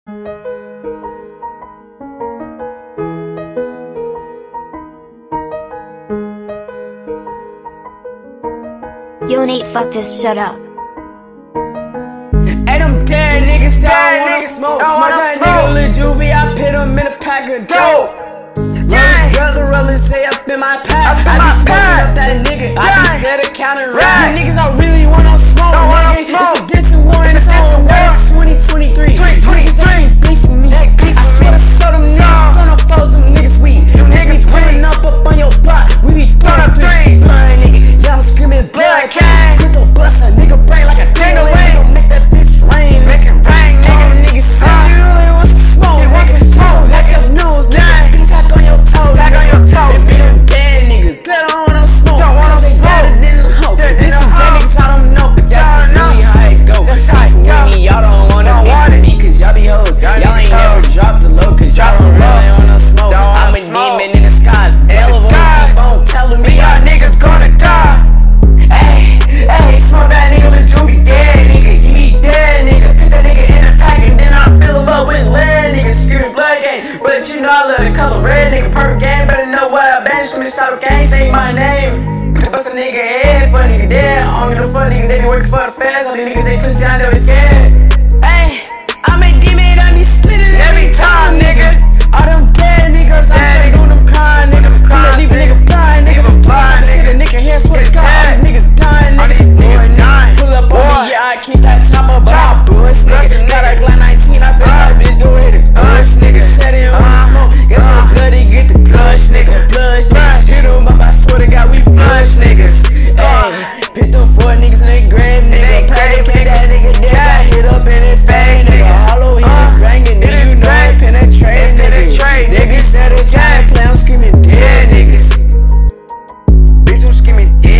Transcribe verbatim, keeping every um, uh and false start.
Yo Nate, fuck this, shut up. Hey, them dead niggas that don't wanna smoke. Smoke that nigga Lil Juvie, I put him in a pack of dope. Rollers, brother, rollers, say up in my pack. I be smoking up that nigga, I be scared of counting racks. You niggas don't really wanna smoke, nigga. It's a distant war, it's on way twenty twenty-three. Niggas ain't beefing me. I swear to so them niggas, don't know foes, them niggas weak. Niggas be pulling up up on your block, we be throwing up threes. Blood, nigga, yeah, I'm screaming blood, gang. Crypto bust a nigga brain like a dingo. Nigga, make that bitch rain. Make it rain, nigga. All them niggas say you really want some smoke, nigga. Like the news, nigga. Be tack on your toe, nigga. They be them dead niggas that don't wanna smoke, cause they better than the hoe. This some dead niggas I don't know, but that's just really how it go. Beefing with me, y'all don't wanna beef with me, cause y'all be hoes. Y'all ain't never dropped the low, cause y'all don't really wanna smoke. I'm a demon in the skies, hell of a keep on telling me y'all niggas gonna die. Hey, hey, smoke that nigga Lil Juvie dead, nigga. He be dead, nigga. Put that nigga in a pack and then I fill him up with lead, nigga. Screaming blood gang, but you know I love the color red, nigga. Perfect game, better know what I been. Screaming shout gang, say my name. Bust a nigga head for a nigga dead. I don't get no fuck niggas, they be working for the feds. All these niggas, they pussy, I know they scared. Hey, I'm a demon, I be spitting every time, nigga. All them dead niggas, I'm straight on them crying, nigga. Leave a nigga blind, nigga. I see the nigga here, swear to God, all these niggas dying, nigga. Pull up on me, yeah, I keep that chopper, but I bust, nigga. Got a Glock nineteen, I bet that bitch go ready to push, nigga. Set it on the smoke, get some bloody, get the plush, nigga. Plush, nigga. Hit them up, I swear to God, we flush, niggas. Hey, pick them four niggas and they grab, nigga. Patty, pay that nigga dead, got hit up in it fast, nigga. Hollow, he was banging, nigga. You know I penetrate, nigga. Niggas said they try to play, I'm screaming dead, niggas. Bitch, I'm screaming dead.